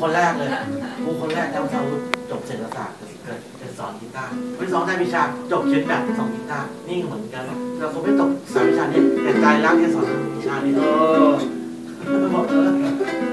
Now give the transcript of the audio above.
คนแรกเลยครูคนแรกจำสาวจบเศรษฐศาสตร์จะสอนกีตาร์ไม่สอนได้วิชาจบเขียนแบบสอนกีตาร์นี่เหมือนกันเราคงไม่ตกสามวิชานี้แต่ใจรักที่สอนวิชานี้บอก